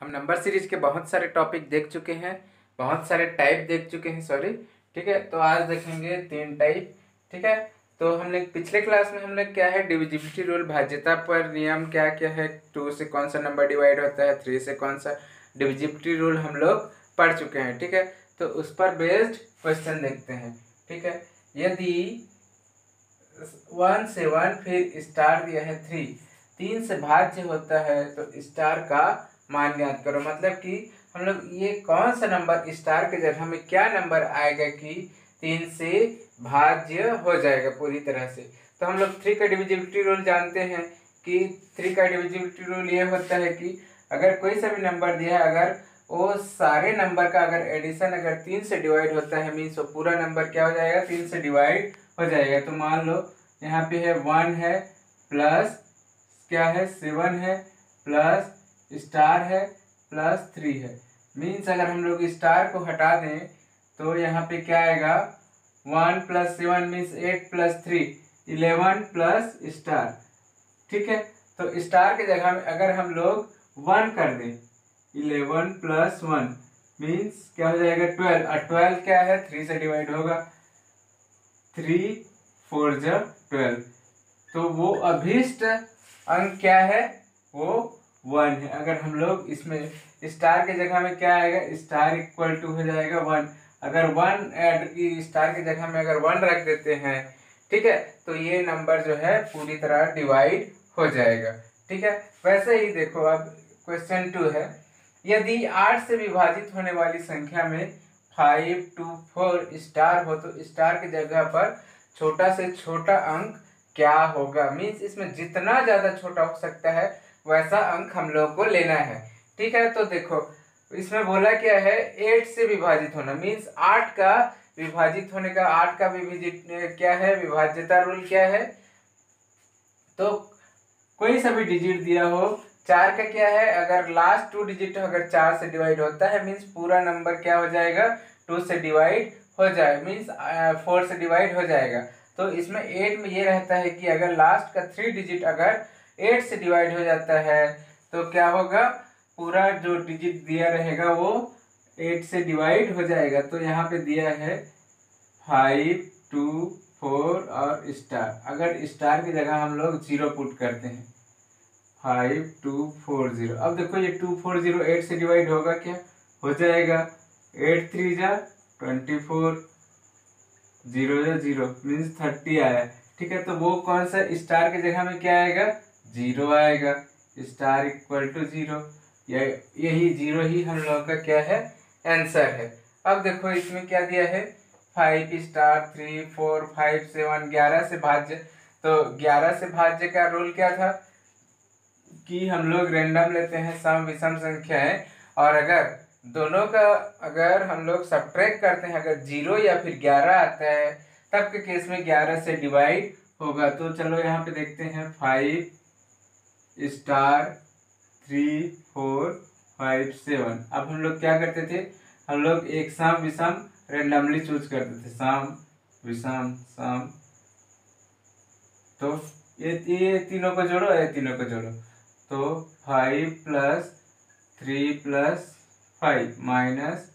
हम number series के बहुत सारे टॉपिक देख चुके हैं, बहुत सारे टाइप देख चुके हैं, सॉरी। ठीक है, तो आज देखेंगे 3 टाइप। ठीक है, तो हमने पिछले क्लास में हमने क्या है, डिविजिबिलिटी रूल, भाज्यता पर नियम क्या क्या है, 2 से कौन सा नंबर डिवाइड होता है, 3 से कौन सा, डिविजिबिलिटी रूल हम लोग पढ़ चुके हैं। ठीक है, तो उस पर बेस्ड क्वेश्चन देखते हैं। ठीक है, यदि 1 से 1 फिर स्टार दिया है 3, 3 से भाज्य होता है तो स्टार का मान ज्ञात करो। मतलब कि हम लोग ये कौन सा नंबर स्टार के जगह में क्या नंबर आएगा कि 3 से भाज्य हो जाएगा पूरी तरह से। तो हम लोग 3 का डिविजिबिलिटी रूल जानते हैं कि 3 का डिविजिबिलिटी रूल ये होता है कि अगर कोई सा भी नंबर दिया है, अगर वो सारे नंबर का अगर एडिशन अगर 3 से डिवाइड होता है, मीन्स वो पूरा नंबर क्या हो जाएगा, 3 से डिवाइड हो जाएगा। तो मान लो यहाँ पे है 1 है प्लस क्या है 7 है प्लस स्टार है प्लस 3 है। मीन्स अगर हम लोग स्टार को हटा दें तो यहाँ पे क्या आएगा, 1 plus 7 means 8 plus 3 11 plus star. ठीक है, तो स्टार के जगह में अगर हम लोग 1 कर दें, 11 प्लस 1 मीन्स क्या हो जाएगा 12, और 12 क्या है 3 से डिवाइड होगा, 3 4 जा 12। तो वो अभीष्ट अंक क्या है, वो 1 है। अगर हम लोग इसमें स्टार के जगह में क्या आएगा, स्टार इक्वल टू हो जाएगा 1। अगर 1 ऐड की स्टार के जगह में अगर 1 रख देते हैं, ठीक है, तो ये नंबर जो है पूरी तरह डिवाइड हो जाएगा। ठीक है, वैसे ही देखो अब क्वेश्चन 2 है, यदि 8 से विभाजित होने वाली संख्या में 5 2 4 स्टार हो तो स्टार की जगह पर छोटा से छोटा अंक क्या होगा। मीन्स इसमें जितना ज्यादा छोटा हो सकता है वैसा अंक हम लोग को लेना है। ठीक है, तो देखो इसमें बोला क्या है, 8 से विभाजित होना, मीन्स 8 का विभाजित होने का, 8 का विभाजित क्या है, विभाज्यता रूल क्या है। तो कोई सा भी डिजिट दिया हो, 4 का क्या है, अगर लास्ट 2 डिजिट अगर 4 से डिवाइड होता है मीन्स पूरा नंबर क्या हो जाएगा, 2 से डिवाइड हो जाए, मीन्स 4 से डिवाइड हो जाएगा। तो इसमें 8 में ये रहता है कि अगर लास्ट का 3 डिजिट अगर 8 से डिवाइड हो जाता है तो क्या होगा, पूरा जो डिजिट दिया रहेगा वो 8 से डिवाइड हो जाएगा। तो यहाँ पे दिया है 5 2 4 और स्टार, अगर स्टार की जगह हम लोग 0 पुट करते हैं, 5 2 4 0। अब देखो ये 2 4 0 8 से डिवाइड होगा क्या, हो जाएगा, 8 3 जा 24, 0 जा 0 मीन्स 30 आया। ठीक है, तो वो कौन सा स्टार की जगह में क्या आएगा, 0 आएगा, स्टार इक्वल टू 0। यही 0 ही हम लोग का क्या है, आंसर है। अब देखो इसमें क्या दिया है, 5 स्टार 3 4 5 7, 11 से भाज्य। तो 11 से भाज्य का रूल क्या था कि हम लोग रैंडम लेते हैं सम विषम संख्याएं, और अगर दोनों का अगर हम लोग सब्ट्रैक्ट करते हैं, अगर 0 या फिर 11 आता है तब के केस में 11 से डिवाइड होगा। तो चलो यहाँ पे देखते हैं, 5 स्टार 3 4 5 7। अब हम लोग क्या करते थे, हम लोग एक सम विषम रेंडमली चूज करते थे, सम विषम सम। तो ये तीनों को जोड़ो, ये तीनों को जोड़ो, तो 5 plus 3 plus 5 minus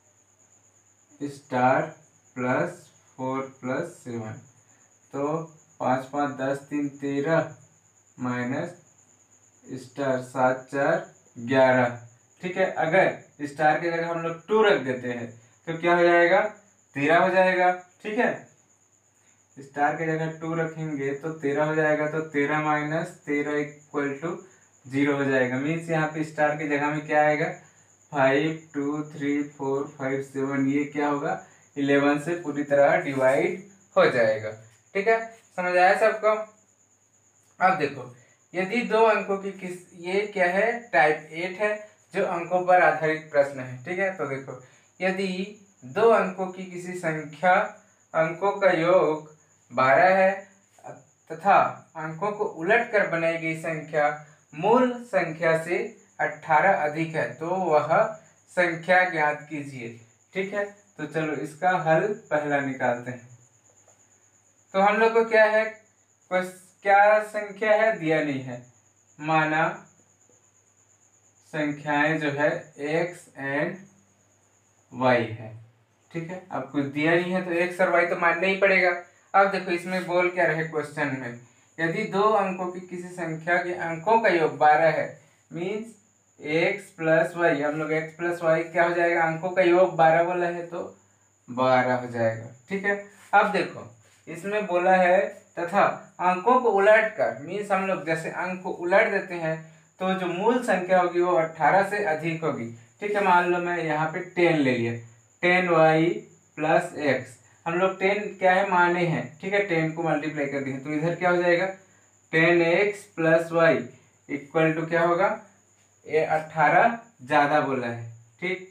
star plus 4 plus 7। तो 5 5 10 3 13 माइनस स्टार 7 4 11। ठीक है, अगर स्टार की जगह हम लोग 2 रख देते हैं तो क्या हो जाएगा, 13 हो जाएगा। ठीक है, स्टार की जगह 2 रखेंगे तो 13 हो जाएगा, तो 13 माइनस 13 इक्वल टू 0 हो जाएगा। मीन्स यहाँ पे स्टार की जगह में क्या आएगा, 5 2 3 4 5 7, ये क्या होगा 11 से पूरी तरह डिवाइड हो जाएगा। ठीक है, समझ आया सबको। अब देखो यदि दो अंकों की ये क्या है, टाइप 8 है जो अंकों पर आधारित प्रश्न है। ठीक है, तो देखो यदि दो अंकों की किसी संख्या अंकों का योग 12 है तथा अंकों को उलट कर बनाई गई संख्या मूल संख्या से 18 अधिक है तो वह संख्या ज्ञात कीजिए। ठीक है, तो चलो इसका हल पहला निकालते हैं। तो हम लोग को क्या है, क्या संख्या है, दिया नहीं है, माना संख्याएं जो है x एंड y है। ठीक है, अब कुछ दिया नहीं है तो x और y तो मानना ही पड़ेगा। अब देखो इसमें बोल क्या रहे क्वेश्चन में, यदि दो अंकों की किसी संख्या के अंकों का योग 12 है, मीन्स x प्लस वाई, हम लोग x प्लस वाई क्या हो जाएगा, अंकों का योग 12 बोला है तो 12 हो जाएगा। ठीक है, अब देखो इसमें बोला है तथा अंकों को उलट कर, मीन्स हम लोग जैसे अंक को उलट देते हैं तो जो मूल संख्या होगी वो 18 से अधिक होगी। ठीक है, मान लो मैं यहाँ पे 10 ले लिया, 10y प्लस एक्स, हम लोग 10 क्या है माने हैं। ठीक है, 10 को मल्टीप्लाई कर दिए तो इधर क्या हो जाएगा 10x plus y equal to क्या होगा, ये 18 ज्यादा बोला है। ठीक,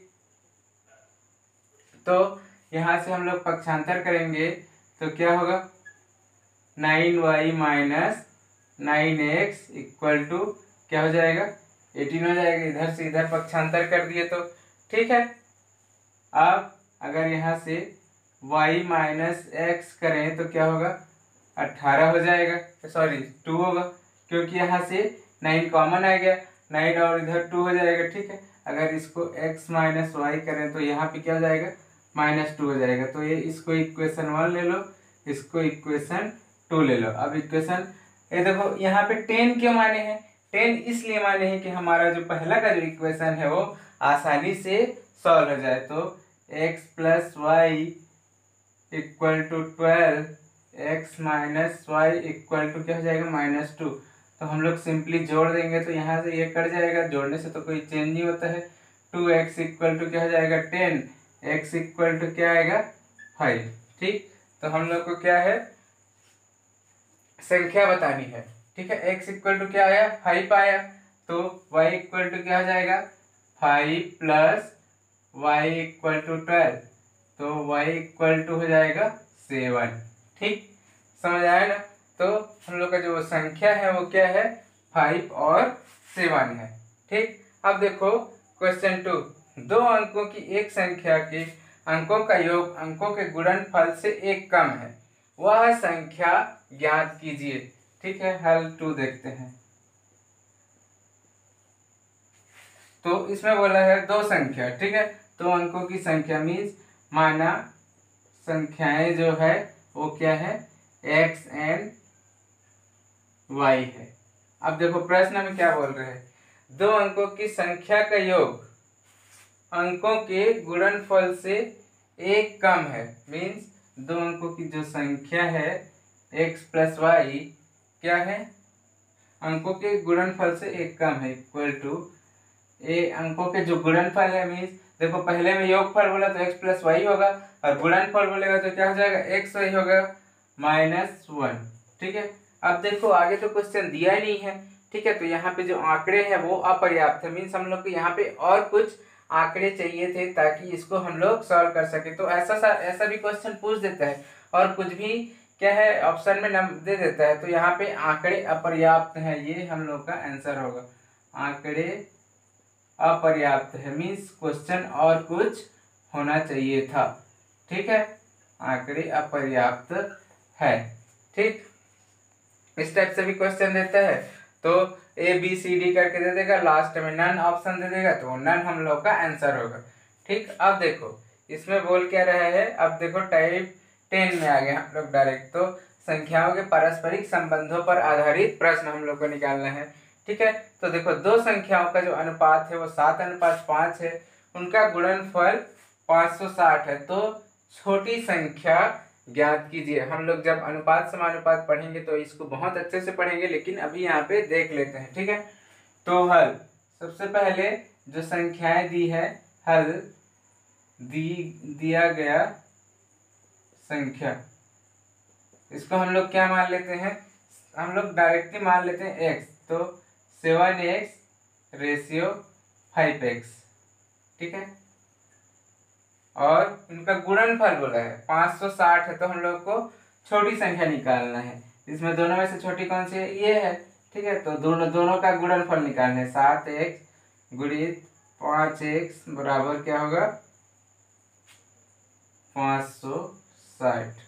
तो यहाँ से हम लोग पक्षांतर करेंगे तो क्या होगा 9y minus 9x equal to क्या हो जाएगा 18 हो जाएगा। इधर से इधर पक्षांतर कर दिए तो ठीक है। अब अगर यहाँ से y माइनस एक्स करें तो क्या होगा 18 हो जाएगा, सॉरी 2 होगा, क्योंकि यहाँ से 9 कॉमन आ गया, 9 और इधर 2 हो जाएगा। ठीक है, अगर इसको x माइनस वाई करें तो यहाँ पे क्या हो जाएगा -2 हो जाएगा। तो ये इसको इक्वेशन 1 ले लो, इसको इक्वेशन 2 ले लो। अब इक्वेशन ये देखो यहाँ पे 10 क्यों माने हैं, 10 इसलिए माने हैं कि हमारा जो पहला का जो इक्वेशन है वो आसानी से सॉल्व हो जाए। तो x plus y equal to 12, x minus y equal to क्या हो जाएगा -2। तो हम लोग सिंपली जोड़ देंगे तो यहाँ से ये कट जाएगा, जोड़ने से तो कोई चेंज नहीं होता है। 2x इक्वल टू क्या हो जाएगा 10, x इक्वल टू क्या आएगा 5। ठीक, तो हम लोग को क्या है संख्या बतानी है। ठीक है, x इक्वल टू क्या आया 5 आया, तो y इक्वल टू क्या हो जाएगा 5 प्लस वाई इक्वल टू 12, तो y इक्वल टू हो जाएगा 7। ठीक, समझ आया ना। तो हम लोग का जो संख्या है वो क्या है 5 और 7 है। ठीक, अब देखो क्वेश्चन 2, दो अंकों की एक संख्या के अंकों का योग अंकों के गुणनफल से एक कम है, वह संख्या ज्ञात कीजिए। ठीक है, हल 2 देखते हैं। तो इसमें बोला है दो संख्या, ठीक है, दो अंकों की संख्या मीन्स माना संख्याएं जो है वो क्या है x एंड y है। अब देखो प्रश्न में क्या बोल रहे हैं, दो अंकों की संख्या का योग अंकों के गुणनफल से एक कम है, मीन्स दो अंकों की जो संख्या है x प्लस वाई क्या है अंकों के गुणनफल से एक कम है, इक्वल टू ए अंकों के जो गुणनफल है, मीन्स देखो पहले में योगफल बोला तो x प्लस वाई होगा और गुणनफल बोलेगा तो क्या हो जाएगा x वाई होगा -1। ठीक है, अब देखो आगे तो क्वेश्चन दिया ही नहीं है। ठीक है, तो यहाँ पे जो आंकड़े हैं वो अपर्याप्त है, मीन्स हम लोग को यहाँ पे और कुछ आंकड़े चाहिए थे ताकि इसको हम लोग सॉल्व कर सके। तो ऐसा भी क्वेश्चन पूछ देता है और कुछ भी क्या है ऑप्शन में नंबर दे देता है, तो यहाँ पे आंकड़े अपर्याप्त हैं, ये हम लोग का आंसर होगा। आंकड़े अपर्याप्त है मीन्स क्वेश्चन और कुछ होना चाहिए था। ठीक है, आंकड़े अपर्याप्त है। ठीक, इस टाइप से भी क्वेश्चन देता है तो ABCD करके दे देगा, लास्ट में नन ऑप्शन दे देगा तो नन हम लोग का आंसर होगा। ठीक, अब देखो इसमें बोल क्या रहा है, अब देखो टाइप 10 में आ गए हम लोग डायरेक्ट। तो संख्याओं के पारस्परिक संबंधों पर आधारित प्रश्न हम लोग को निकालना है। ठीक है, तो देखो दो संख्याओं का जो अनुपात है वो 7:5 है, उनका गुणनफल 560 है, तो छोटी संख्या ज्ञात कीजिए। हम लोग जब अनुपात समानुपात पढ़ेंगे तो इसको बहुत अच्छे से पढ़ेंगे, लेकिन अभी यहाँ पे देख लेते हैं। ठीक है, तो हल सबसे पहले जो संख्याएं दी है, हल दिया गया संख्या, इसको हम लोग क्या मान लेते हैं, हम लोग डायरेक्टली मान लेते हैं x, तो 7x रेशियो 5x। ठीक है, और इनका गुणनफल बोला है 560 है, तो हम लोग को छोटी संख्या निकालना है। इसमें दोनों में से छोटी कौन सी है, ये है। ठीक है, तो दोनों का गुणनफल निकालना है। 7x गुणित 5x बराबर क्या होगा 560,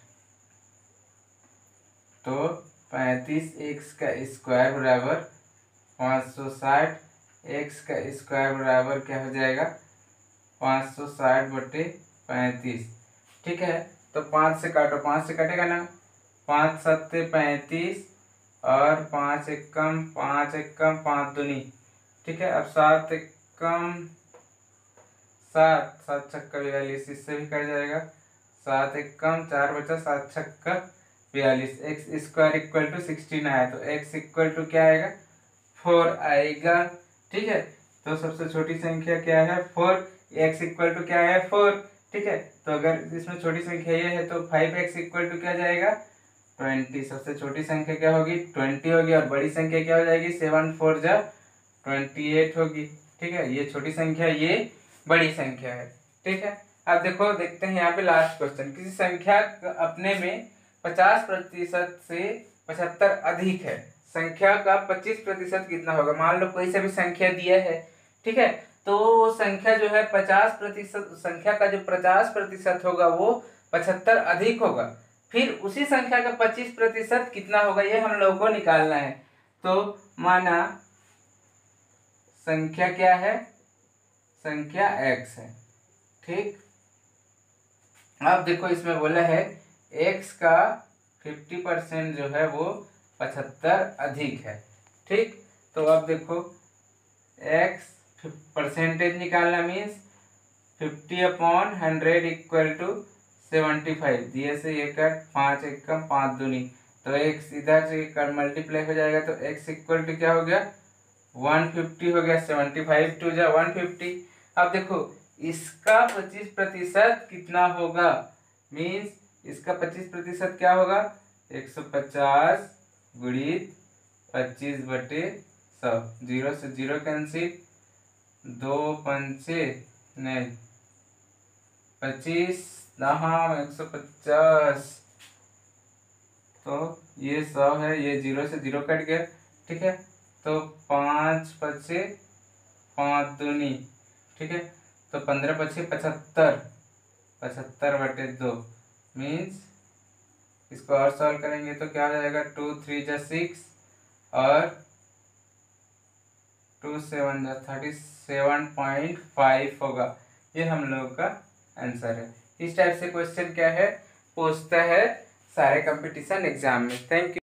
तो 35x का स्क्वायर बराबर 560, एक्स का स्क्वायर बराबर क्या हो जाएगा 560/35। ठीक है, तो 5 से काटो, 5 से कटेगा ना, 5 सत्ते 35 और 5 एकम 5 एकम 5 दूनी। ठीक है, अब 7 एकम 7, 7 छक्का 42, इससे भी कट जाएगा। 7 एकम 4 बचा, 7 छक्का 42। एक्स स्क्वायर इक्वल टू 16 आया, तो एक्स इक्वल टू क्या आएगा 4 आएगा। ठीक है, तो सबसे छोटी संख्या क्या है 4, एक्स इक्वल टू क्या है 4। ठीक है, तो अगर इसमें छोटी संख्या ये है तो 5x इक्वल टू क्या जाएगा 20। सबसे छोटी संख्या क्या होगी 20 होगी, और बड़ी संख्या क्या हो जाएगी 7 4 जा 28 होगी। ठीक है, ये छोटी संख्या, ये बड़ी संख्या है। ठीक है, अब देखो देखते हैं यहाँ पे लास्ट क्वेश्चन। किसी संख्या अपने में 50% से 75 अधिक है, संख्या का 25% कितना होगा। मान लो कोई सा भी संख्या दिया है, ठीक है, तो वो संख्या जो है 50%, संख्या का जो 50% होगा वो 75 अधिक होगा, फिर उसी संख्या का 25% कितना होगा, ये हम लोग को निकालना है। तो माना संख्या क्या है, संख्या x है। ठीक, अब देखो इसमें बोला है x का 50% जो है वो 75 अधिक है। ठीक, तो अब देखो x परसेंटेज निकालना मीन्स 50/100 इक्वल टू 75। दिए से ये कट 5 एकम 5 दूनी, तो x इधर से कर मल्टीप्लाई हो जाएगा, तो x इक्वल टू क्या हो गया 150 हो गया। 75 टू जा 150। अब देखो इसका 25% कितना होगा, मीन्स इसका 25% क्या होगा 150 गुणित 25/100। 0 से 0 कैंसिल, 2 पंचे नहीं 25 दहाम 150, तो ये 100 है, ये 0 से 0 कट गया। ठीक है, तो 5 पचे 5 दूनी। ठीक है, तो 15 पचे 75, 75/2 मीन्स इसको और सॉल्व करेंगे तो क्या हो जाएगा 2 3 जा 6 और 2 7 जा 37.5 होगा। ये हम लोग का आंसर है। इस टाइप से क्वेश्चन क्या है पूछता है सारे कंपटीशन एग्जाम में। Thank you.